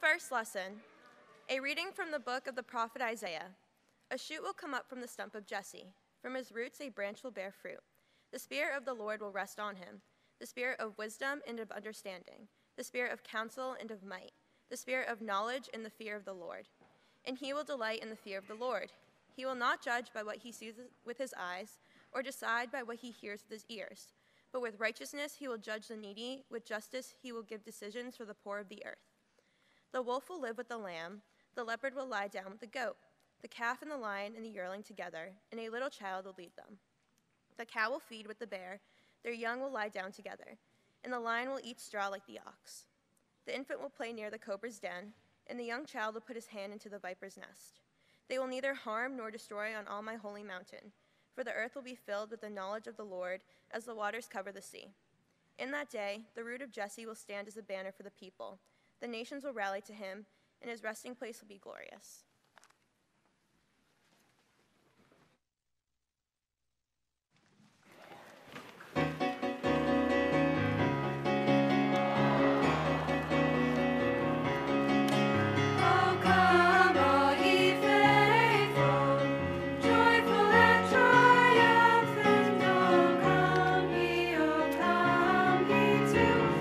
first lesson, a reading from the book of the prophet Isaiah. A shoot will come up from the stump of Jesse. From his roots a branch will bear fruit. The Spirit of the Lord will rest on him, the Spirit of wisdom and of understanding, the Spirit of counsel and of might, the Spirit of knowledge and the fear of the Lord. And he will delight in the fear of the Lord. He will not judge by what he sees with his eyes, or decide by what he hears with his ears. But with righteousness he will judge the needy, with justice he will give decisions for the poor of the earth. The wolf will live with the lamb, the leopard will lie down with the goat, the calf and the lion and the yearling together, and a little child will lead them. The cow will feed with the bear, their young will lie down together, and the lion will eat straw like the ox. The infant will play near the cobra's den, and the young child will put his hand into the viper's nest. They will neither harm nor destroy on all my holy mountain, for the earth will be filled with the knowledge of the Lord as the waters cover the sea. In that day, the root of Jesse will stand as a banner for the people. The nations will rally to him, and his resting place will be glorious.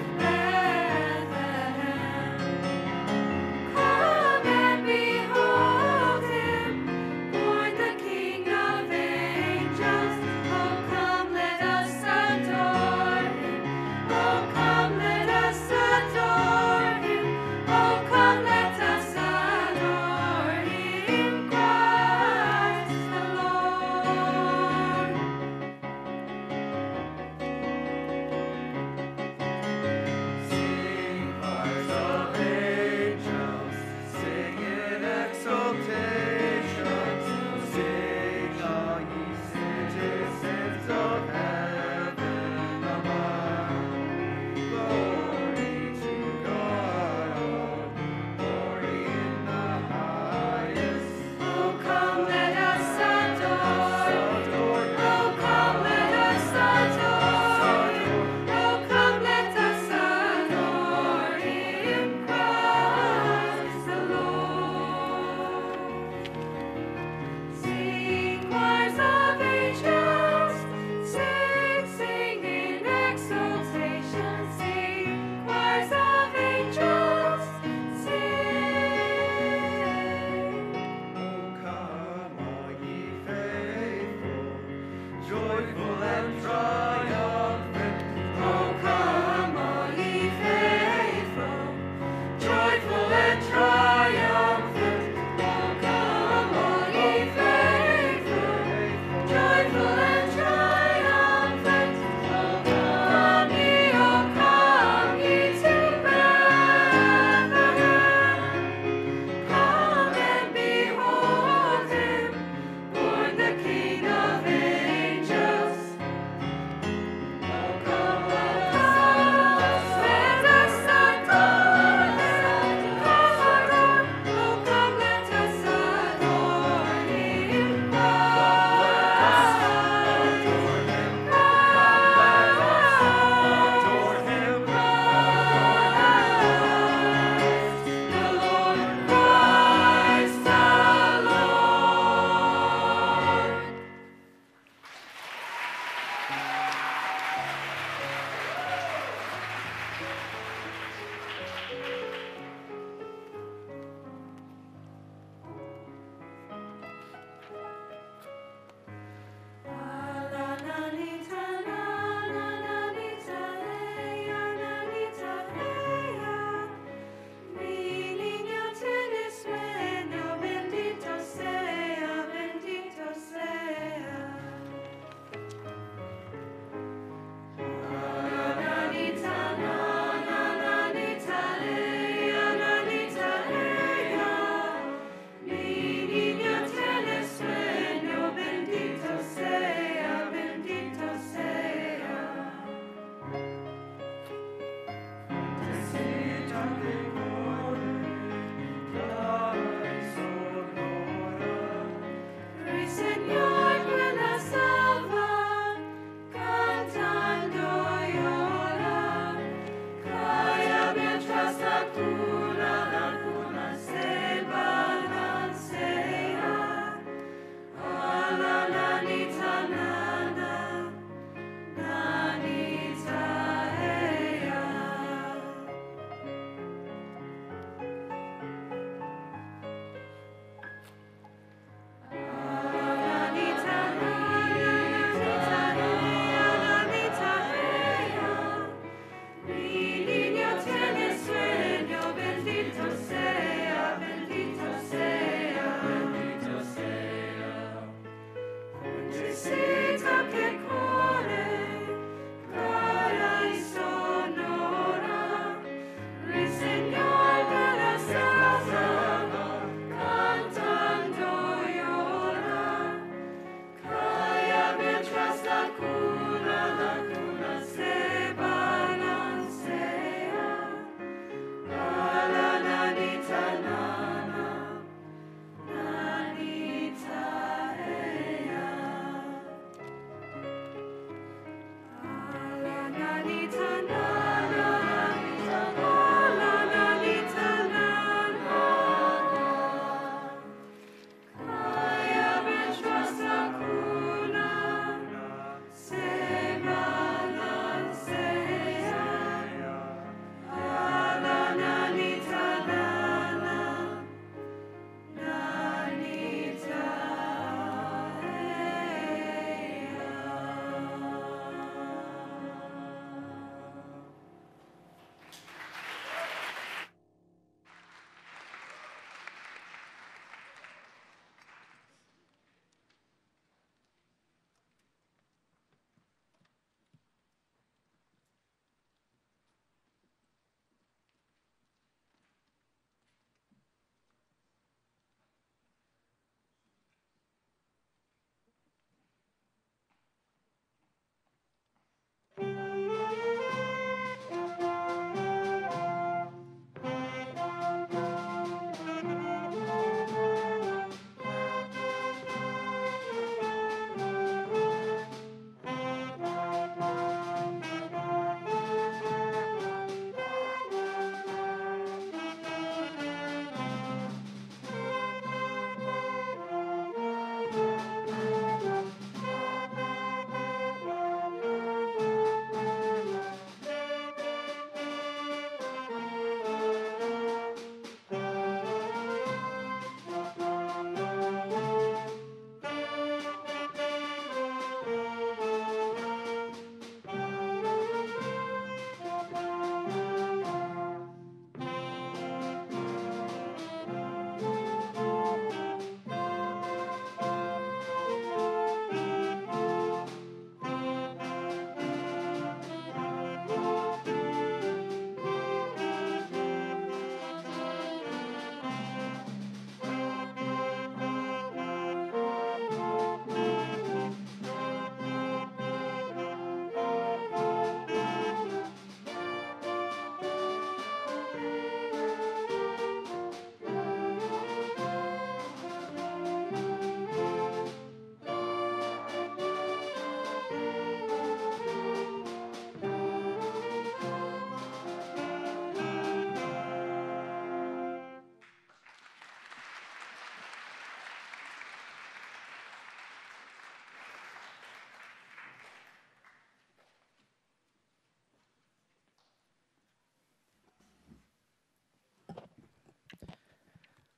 Come and behold.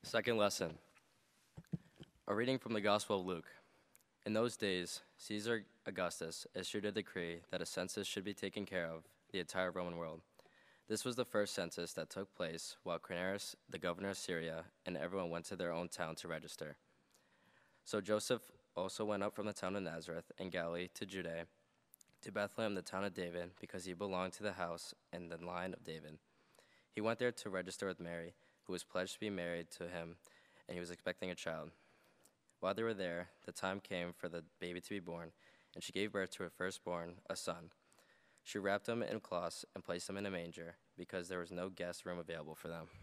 Second lesson, a reading from the Gospel of Luke. In those days, Caesar Augustus issued a decree that a census should be taken care of the entire Roman world. This was the first census that took place while Quirinius, the governor of Syria, and everyone went to their own town to register. So Joseph also went up from the town of Nazareth in Galilee to Judea, to Bethlehem, the town of David, because he belonged to the house and the line of David. He went there to register with Mary, who was pledged to be married to him, and he was expecting a child. While they were there, the time came for the baby to be born, and she gave birth to her firstborn, a son. She wrapped him in cloths and placed him in a manger, because there was no guest room available for them.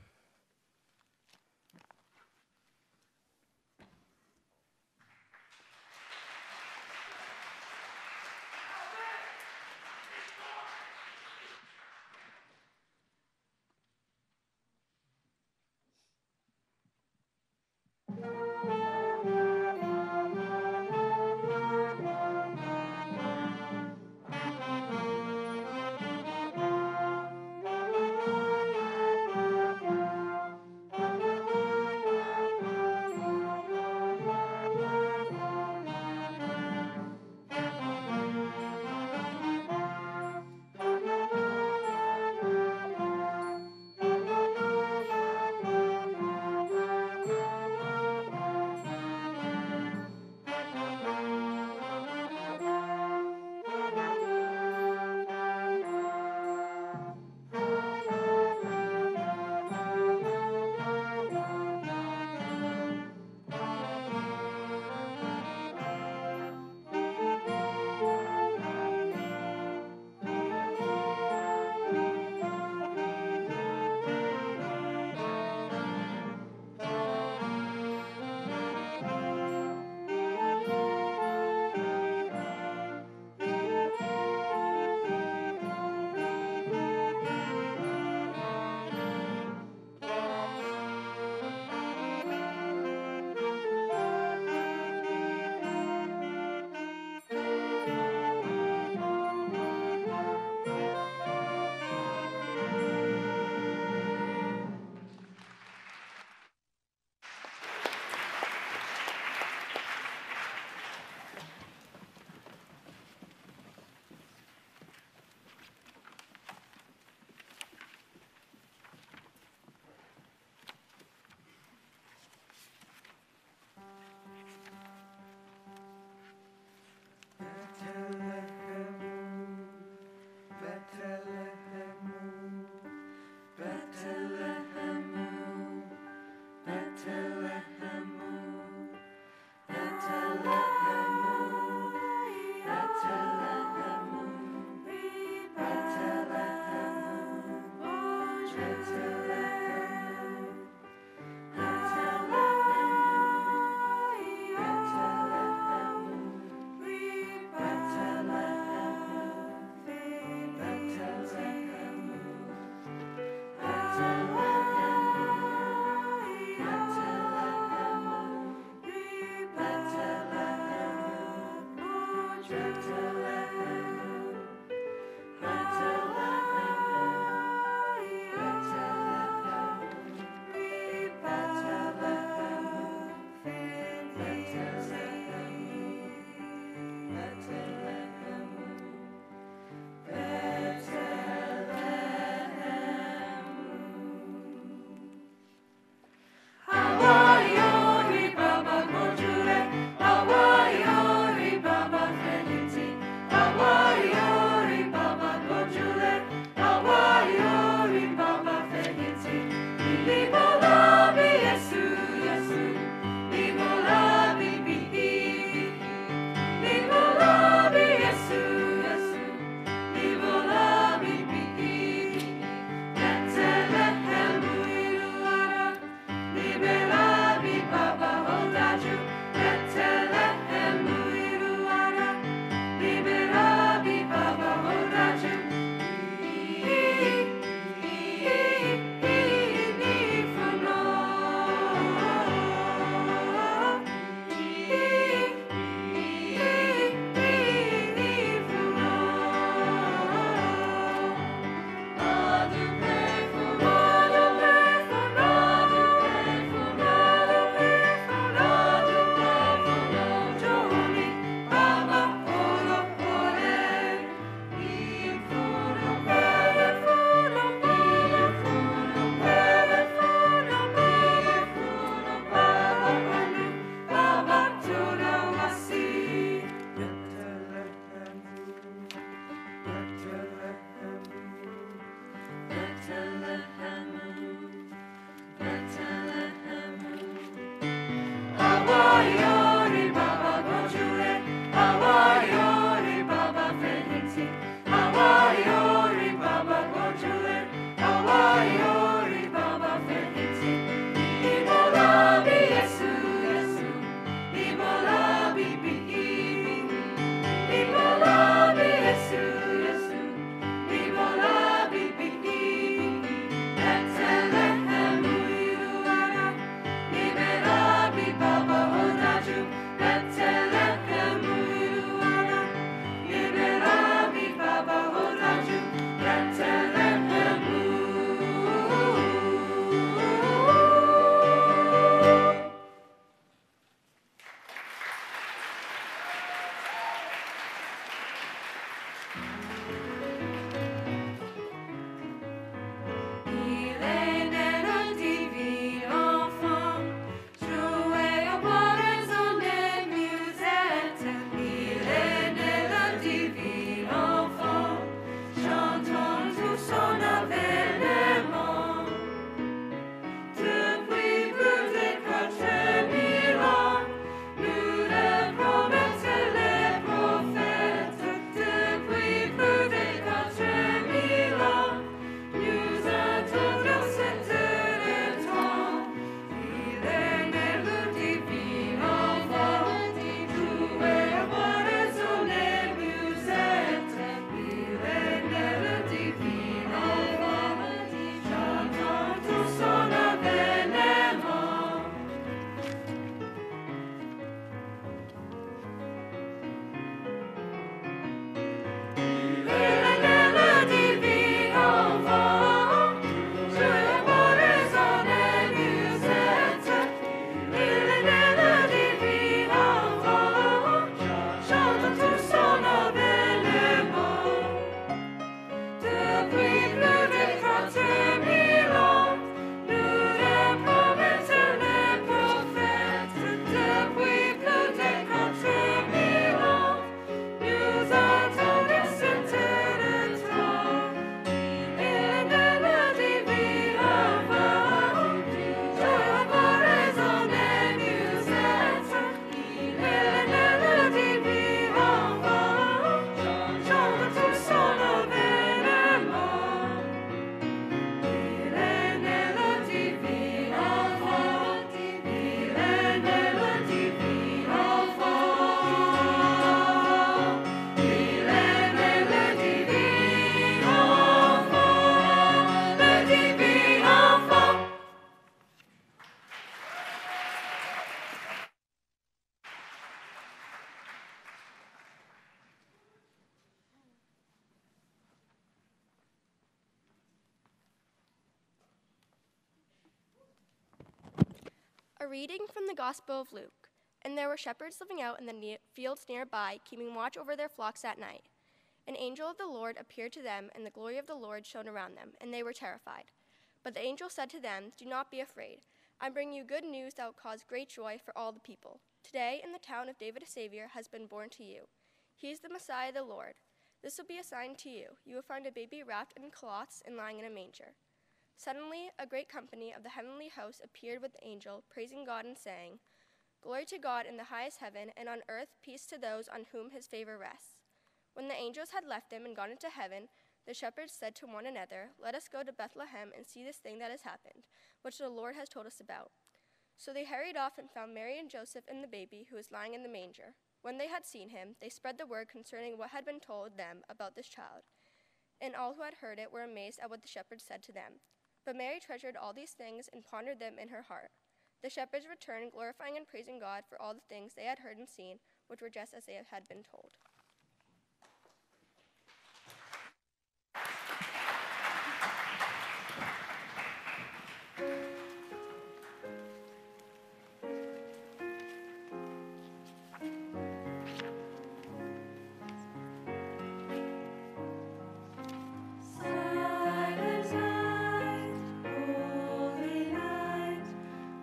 A reading from the Gospel of Luke. And there were shepherds living out in the fields nearby, keeping watch over their flocks at night. An angel of the Lord appeared to them, and the glory of the Lord shone around them, and they were terrified. But the angel said to them, "Do not be afraid. I bring you good news that will cause great joy for all the people. Today, in the town of David, a Savior has been born to you. He is the Messiah, the Lord. This will be a sign to you. You will find a baby wrapped in cloths and lying in a manger." Suddenly, a great company of the heavenly host appeared with the angel, praising God and saying, "Glory to God in the highest heaven, and on earth peace to those on whom his favor rests." When the angels had left them and gone into heaven, the shepherds said to one another, "Let us go to Bethlehem and see this thing that has happened, which the Lord has told us about." So they hurried off and found Mary and Joseph and the baby who was lying in the manger. When they had seen him, they spread the word concerning what had been told them about this child. And all who had heard it were amazed at what the shepherds said to them. But Mary treasured all these things and pondered them in her heart. The shepherds returned, glorifying and praising God for all the things they had heard and seen, which were just as they had been told.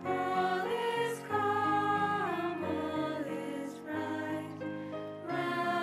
All is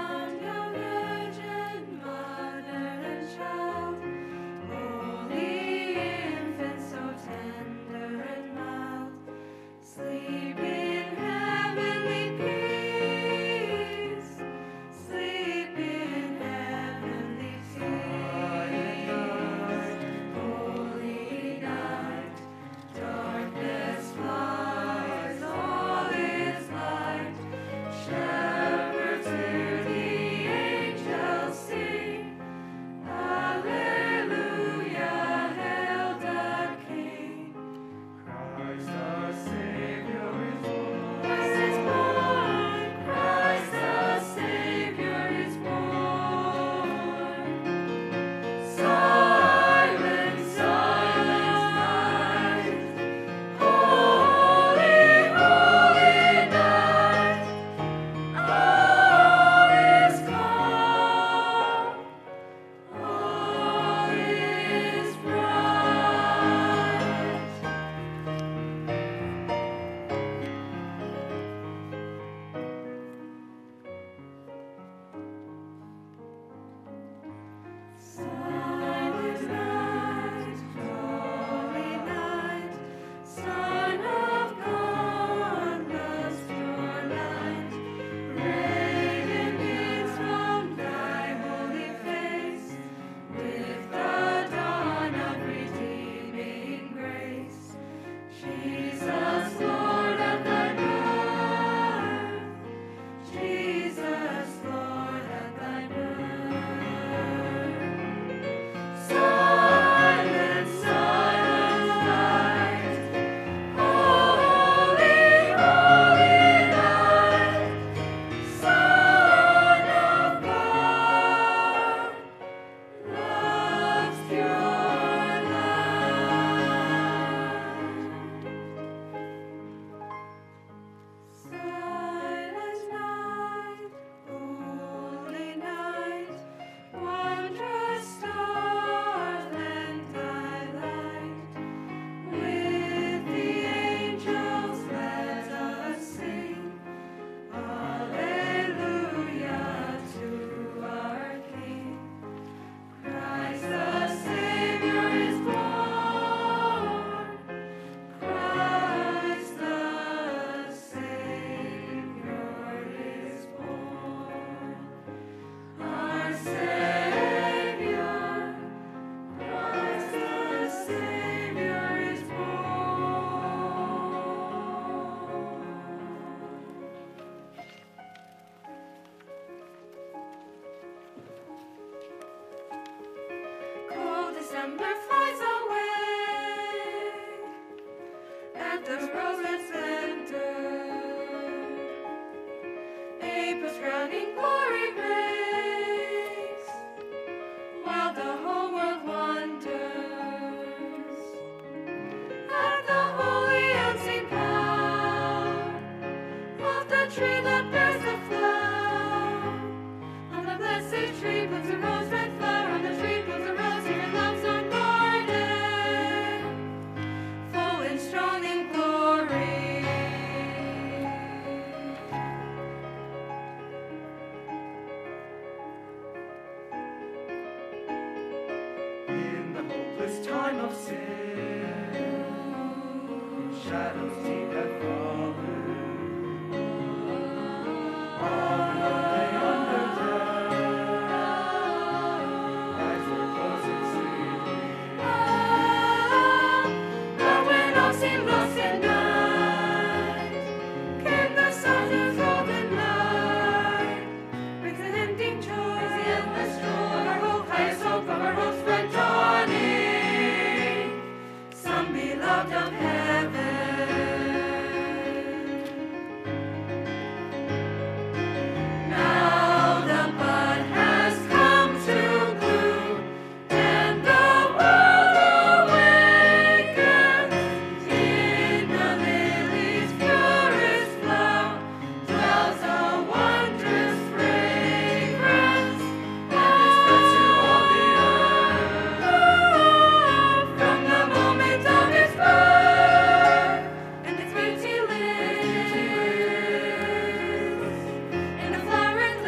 of sin, shadows deep have fallen. All who lay under death, eyes were closed and sleeping. But when all seemed lost in night, came the sun's golden light. Brings the ending joy, the endless joy of our hope, highest hope of our hopes bright dawning. Some beloved of heaven. Now the bud has come to bloom, and the world awakens. In the lily's purest flower dwells a wondrous fragrance that is spread to all the earth. From the moment of its birth, and its beauty lives, in the flower it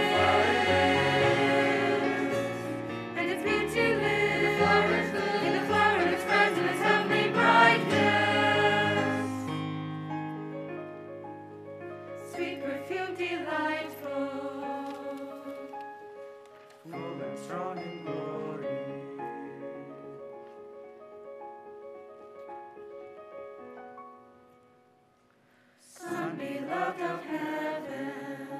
lives, and its beauty lives, in the flower it spreads in its heavenly brightness. Sweet perfume delightful, full and strong in glory. Son beloved of heaven.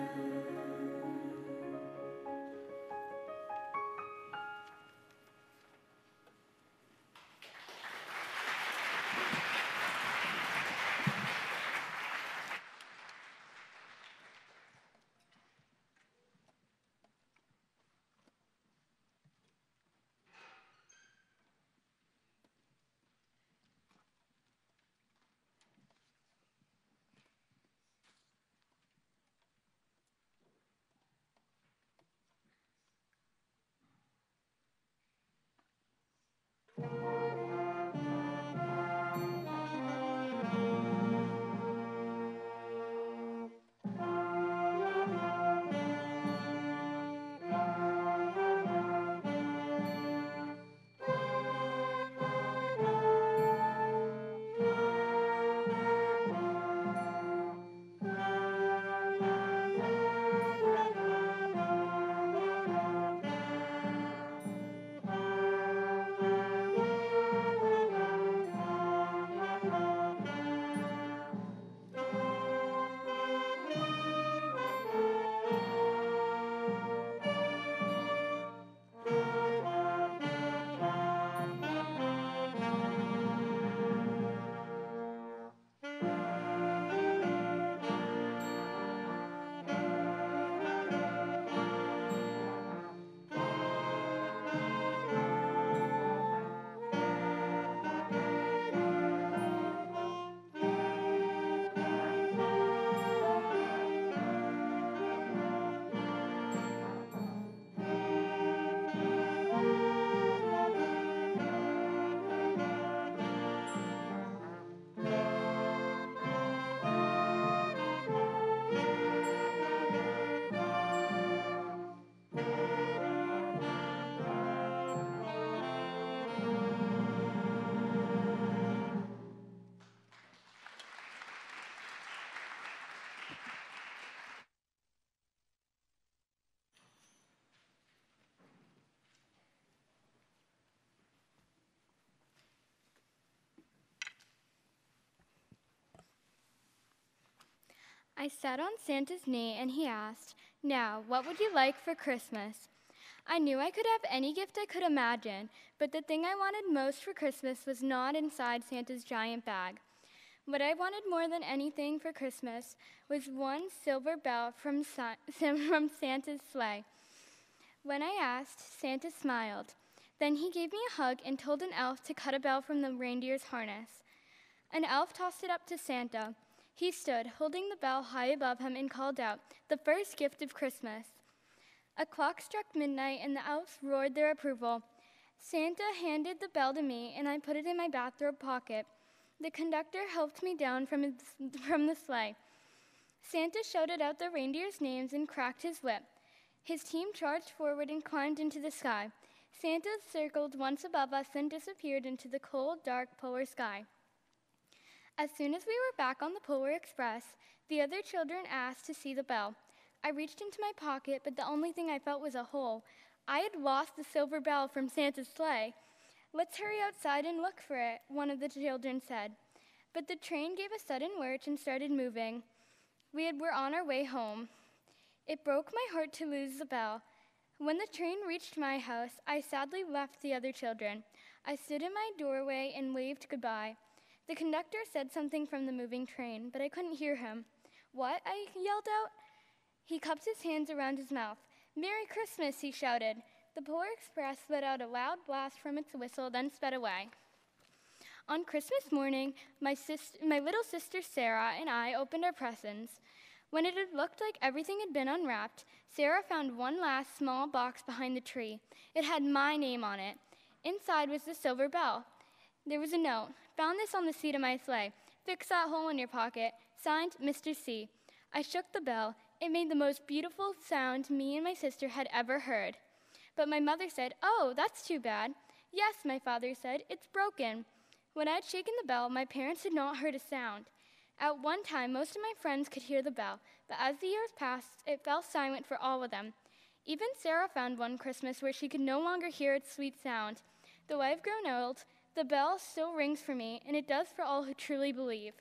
I sat on Santa's knee and he asked, "Now, what would you like for Christmas?" I knew I could have any gift I could imagine, but the thing I wanted most for Christmas was not inside Santa's giant bag. What I wanted more than anything for Christmas was one silver bell from Santa's sleigh. When I asked, Santa smiled. Then he gave me a hug and told an elf to cut a bell from the reindeer's harness. An elf tossed it up to Santa. He stood, holding the bell high above him, and called out, "The first gift of Christmas." A clock struck midnight, and the elves roared their approval. Santa handed the bell to me, and I put it in my bathrobe pocket. The conductor helped me down from the sleigh. Santa shouted out the reindeers' names and cracked his whip. His team charged forward and climbed into the sky. Santa circled once above us, then disappeared into the cold, dark polar sky. As soon as we were back on the Polar Express, the other children asked to see the bell. I reached into my pocket, but the only thing I felt was a hole. I had lost the silver bell from Santa's sleigh. "Let's hurry outside and look for it," one of the children said. But the train gave a sudden lurch and started moving. We were on our way home. It broke my heart to lose the bell. When the train reached my house, I sadly left the other children. I stood in my doorway and waved goodbye. The conductor said something from the moving train, but I couldn't hear him. "What?" I yelled out. He cupped his hands around his mouth. "Merry Christmas," he shouted. The Polar Express let out a loud blast from its whistle, then sped away. On Christmas morning, my little sister Sarah and I opened our presents. When it had looked like everything had been unwrapped, Sarah found one last small box behind the tree. It had my name on it. Inside was the silver bell. There was a note. "Found this on the seat of my sleigh. Fix that hole in your pocket. Signed, Mr. C." I shook the bell. It made the most beautiful sound me and my sister had ever heard. But my mother said, "Oh, that's too bad." "Yes," my father said, "it's broken." When I had shaken the bell, my parents had not heard a sound. At one time, most of my friends could hear the bell, but as the years passed, it fell silent for all of them. Even Sarah found one Christmas where she could no longer hear its sweet sound. Though I've grown old, the bell still rings for me, and it does for all who truly believe.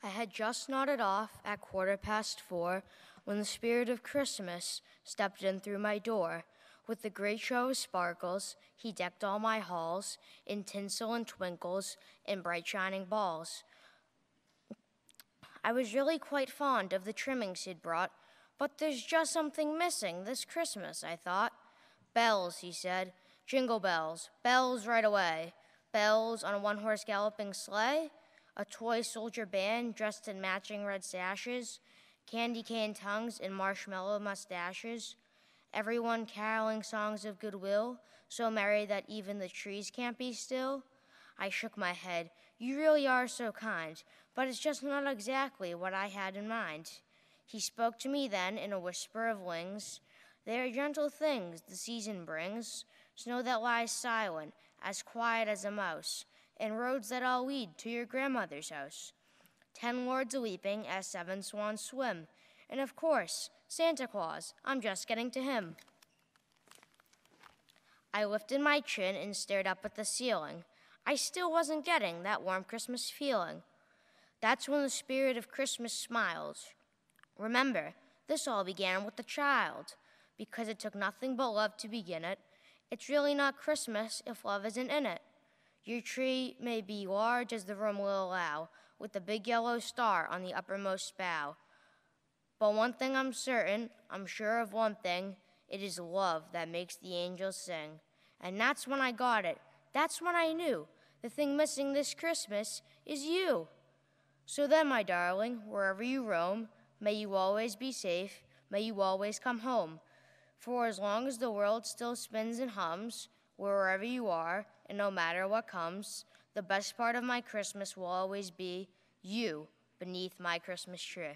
I had just nodded off at 4:15 when the spirit of Christmas stepped in through my door. With the great show of sparkles, he decked all my halls in tinsel and twinkles and bright shining balls. I was really quite fond of the trimmings he'd brought, but there's just something missing this Christmas, I thought. Bells, he said, jingle bells, bells right away. Bells on a one-horse galloping sleigh, a toy soldier band dressed in matching red sashes, candy cane tongues and marshmallow mustaches, everyone caroling songs of goodwill, so merry that even the trees can't be still. I shook my head. You really are so kind, but it's just not exactly what I had in mind. He spoke to me then in a whisper of wings. They are gentle things the season brings, snow that lies silent, as quiet as a mouse, and roads that all lead to your grandmother's house. 10 lords a-weeping as 7 swans swim, and of course, Santa Claus, I'm just getting to him. I lifted my chin and stared up at the ceiling. I still wasn't getting that warm Christmas feeling. That's when the spirit of Christmas smiles. Remember, this all began with a child. Because it took nothing but love to begin it, it's really not Christmas if love isn't in it. Your tree may be large as the room will allow, with a big yellow star on the uppermost bough. But one thing I'm certain, I'm sure of one thing, it is love that makes the angels sing. And that's when I got it. That's when I knew the thing missing this Christmas is you. So then, my darling, wherever you roam, may you always be safe, may you always come home. For as long as the world still spins and hums, wherever you are, and no matter what comes, the best part of my Christmas will always be you beneath my Christmas tree.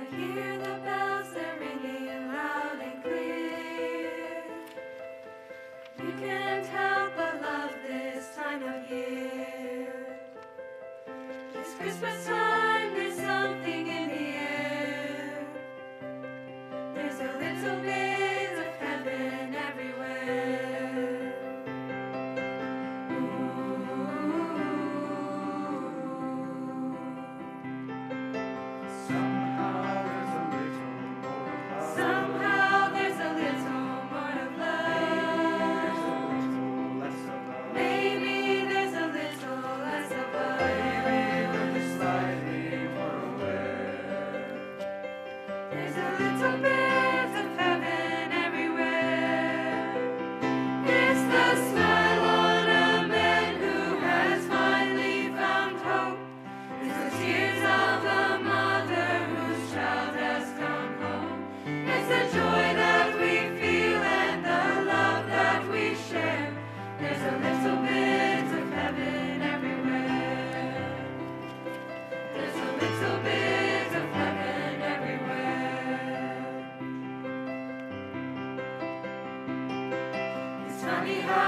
hear the bells, they're ringing loud and clear. You can't help but love this time of year. It's Christmas time, there's something in the air. There's a little bit of heaven everywhere. Somehow there's a little more of love. Maybe there's a little less of love. There's a little bit of heaven everywhere. It's the smile on a man who has finally found hope. It's the tears of a mother whose child has come home. It's the joy that we feel and the love that we share. There's a little bit of heaven everywhere. There's a little bit of heaven everywhere. It's funny how